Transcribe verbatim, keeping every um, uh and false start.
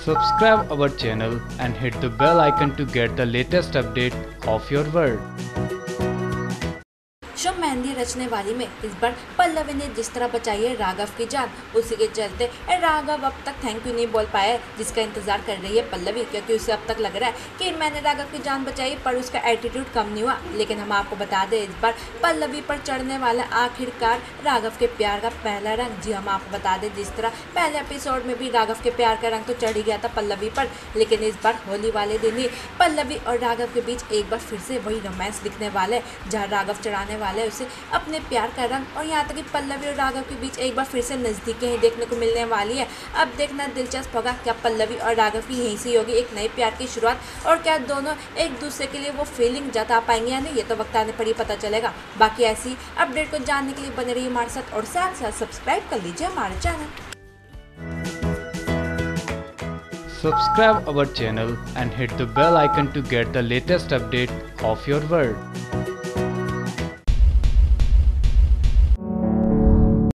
Subscribe our channel and hit the bell icon to get the latest update of your world. Show मेहंदी रचने वाली में इस बार पल्लवी ने जिस तरह बचाई है राघव की जान, उसी के चलते राघव अब तक थैंक यू नहीं बोल पाया, जिसका इंतजार कर रही है पल्लवी, क्योंकि उसे अब तक लग रहा है कि मैंने राघव की जान बचाई पर उसका एटीट्यूड कम नहीं हुआ। लेकिन हम आपको बता दें, इस बार पल्लवी पर चढ़ने वाला आखिरकार राघव के प्यार का पहला रंग। जी हम आपको बता दें, जिस तरह पहले एपिसोड में भी राघव के प्यार का रंग तो चढ़ ही गया था पल्लवी पर, लेकिन इस बार होली वाले दिन ही पल्लवी और राघव के बीच एक बार फिर से वही रोमांस दिखने वाला है, जहाँ राघव चढ़ाने वाले उसे अपने प्यार का रंग, और यहाँ तक कि पल्लवी और राघव के बीच एक बार फिर से नज़दीकें ही देखने को मिलने वाली है। अब देखना दिलचस्प होगा, क्या पल्लवी और राघव की यहीं से होगी एक नए प्यार की शुरुआत, और क्या दोनों एक दूसरे के लिए वो फीलिंग जता पाएंगे या नहीं, ये तो वक्त आने पर ही पता चलेगा। बाकी ऐसी अपडेट को जानने के लिए बने रहिए हमारे साथ, और साथ साथ सब्सक्राइब कर लीजिए हमारे channel. Subscribe our channel and hit the bell icon to get the latest update of your world.